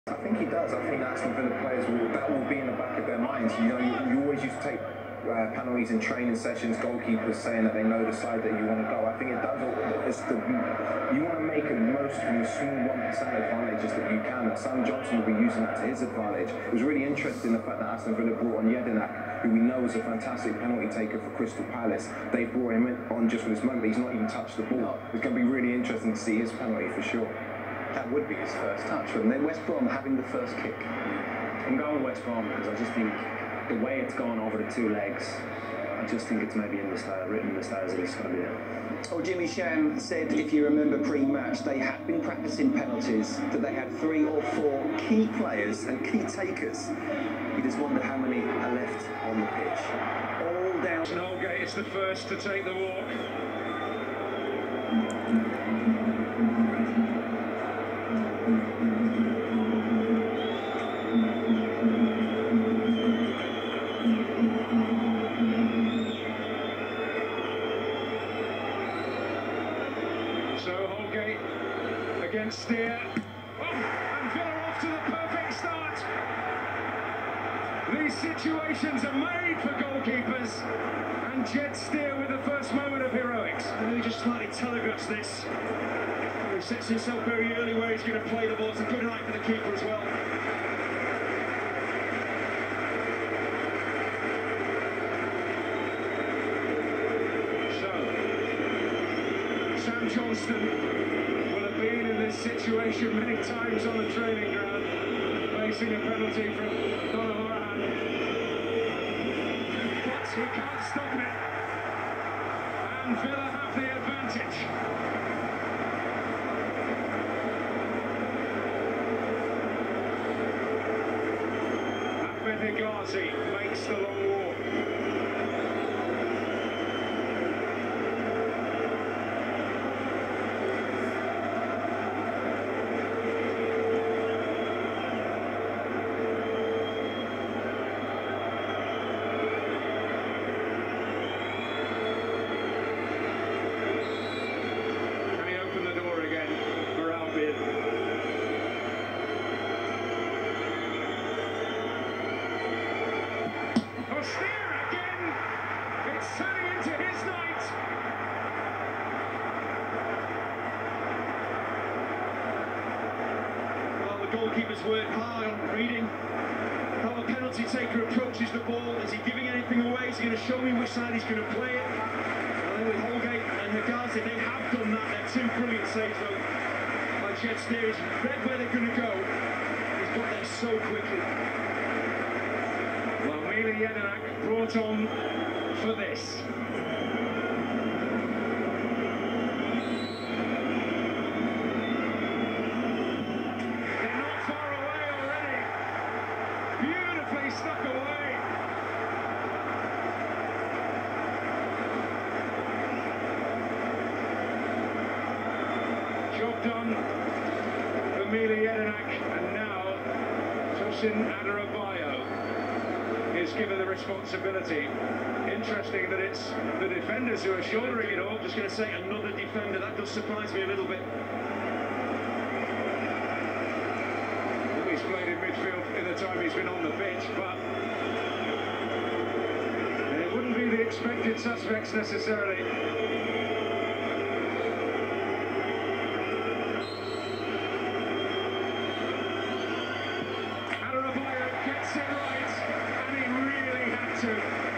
I think he does. I think Aston Villa players that will be in the back of their minds. You know, you always used to take penalties in training sessions, goalkeepers saying that they know the side that you want to go. I think it does. You want to make the most from the small 1% advantages that you can, and Sam Johnson will be using that to his advantage. It was really interesting the fact that Aston Villa brought on Jedinak, who we know is a fantastic penalty taker for Crystal Palace. They brought him on just for this moment, but he's not even touched the ball. It's going to be really interesting to see his penalty for sure. That would be his first touch, and then West Brom having the first kick. I'm going West Brom because I just think the way it's gone over the two legs, I just think it's maybe written in the stars that it's going to be there. Oh, Jimmy Sham said, if you remember pre-match, they had been practicing penalties, that they had 3 or 4 key players and key takers. You just wonder how many are left on the pitch. All down. Holgate is the first to take the walk. So Holgate against Steer. Oh, and Villa off to the perfect start. These situations are made for goalkeepers, and Jed Steer with the first moment of heroics. And he just slightly telegraphs this. He sets himself very early where he's going to play the ball. It's a good night for the keeper as well. Sam Johnston will have been in this situation many times on the training ground, facing a penalty from Donovan. But he can't stop it, and Villa have the advantage. Ahmed Higazi makes the long walk. Steer again! It's turning into his night! Well, the goalkeeper's worked hard on reading how a penalty taker approaches the ball. Is he giving anything away? Is he going to show me which side he's going to play it? And then with Holgate and Higazi, they have done that. They're 2 brilliant saves, though, by Jed Steer. He's read where they're going to go. He's got there so quickly. Well, Mila Jedinak brought on for this. They're not far away already. Beautifully stuck away. Job done for Mila Jedinak, and now Tosin Adarabioyo is given the responsibility. Interesting that it's the defenders who are shouldering it all. Just going to say another defender. That does surprise me a little bit. He's played in midfield in the time he's been on the pitch, but it wouldn't be the expected suspects necessarily. Gets it right, and he really had to.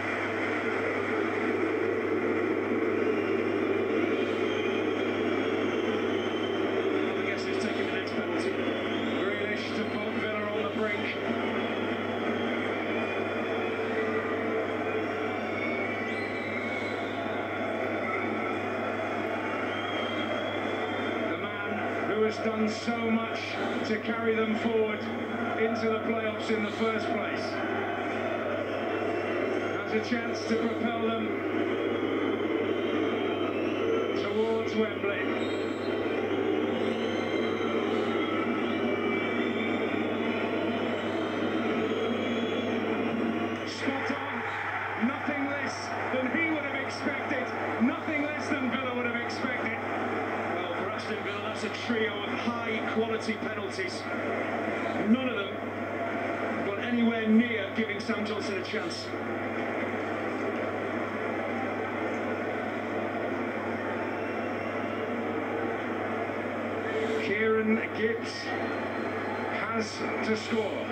Well, I guess he's taking the next penalty. Grealish to put Villa on the brink. The man who has done so much to carry them forward into the playoffs in the first place has a chance to propel them towards Wembley. Spot on, nothing less than he would have expected, nothing less than Villa would have expected. Well, for Aston Villa, that's a trio of high-quality penalties. None of them got anywhere near giving Sam Johnson a chance. Kieran Gibbs has to score.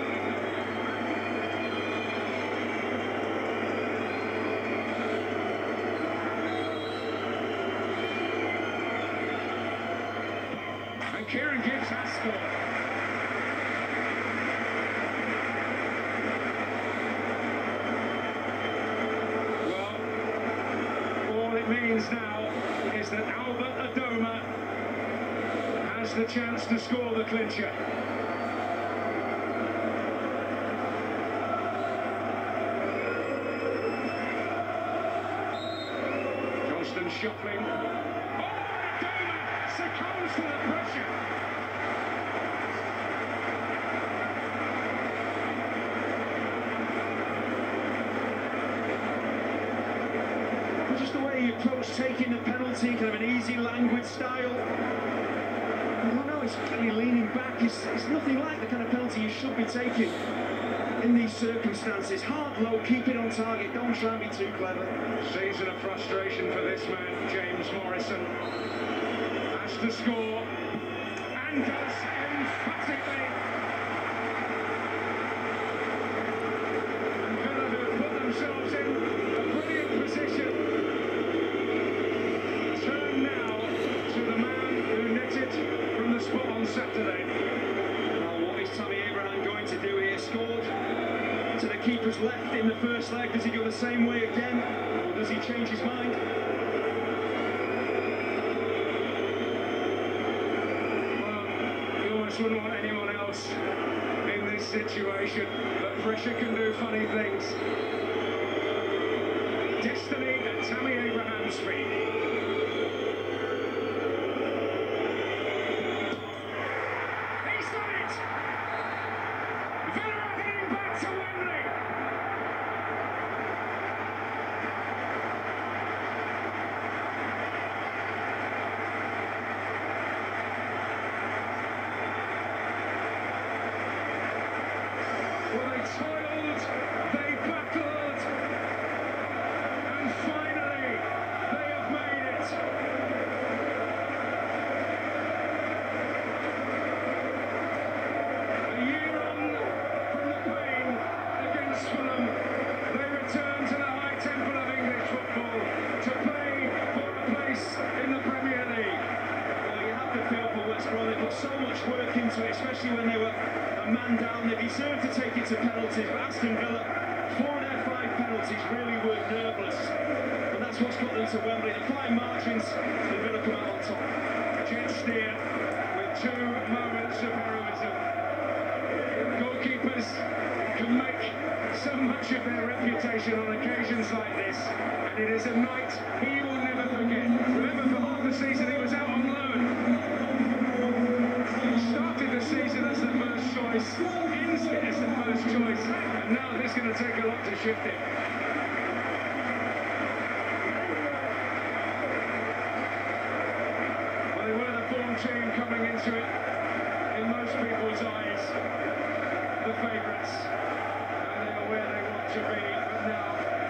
And Kieran Gibbs has scored. Well, all it means now is that Albert Adoma has the chance to score the clincher. Constant shuffling. Oh, Adoma succumbs to the pressure. Just the way he approached taking the penalty, kind of an easy languid style. I know he's clearly leaning back. It's nothing like the kind of penalty you should be taking in these circumstances. Hard low, keep it on target, don't try and be too clever. Season of frustration for this man, James Morrison. Has to score, and does emphatically. And Villa have put themselves in a brilliant position. Turn now to the man who netted from the spot on Saturday. Well, what is Tammy Abraham going to do here? Scored to the keeper's left in the first leg. Does he go the same way again, or does he change his mind? Well, you almost wouldn't want anyone else in this situation, but pressure can do funny things. Destiny at Tammy Abraham's feet. Villa are heading back to Wembley. Well, they toiled, they battled, and finally they have made it. A year on from the pain against Fulham, they return to the high temple of English football to play for a place in the Premier League. Well, you have to feel for West Brom. They put so much work into it, especially when they were a man down. They deserved to take it to penalties, but Aston Villa, 4 of their 5 penalties really were nerveless. And that's what's got them to Wembley. The fine margins, the Villa come out on top. Jet steer with 2 moments of heroism. Goalkeepers can make so much of their reputation on occasions like this, and it is a night he will never forget. Remember, for half the season he was out on loan. Started the season as the first choice, ends it as the first choice, and now this is going to take a lot to shift it. Well, they were the form team coming into it, in most people's eyes, the favourites, and they are where they want to be. But now,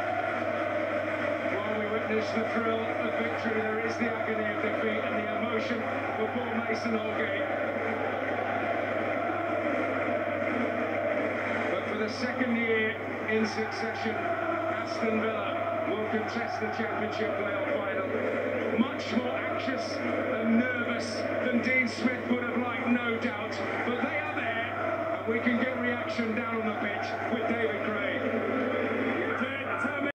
while we witness the thrill of victory, there is the agony of defeat and the emotion for poor Mason Holgate. But for the second year in succession, Aston Villa will contest the Championship playoff final. Much more anxious and nervous than Dean Smith would have liked, no doubt, but they are there, and we can get reaction down on the pitch with David Craig.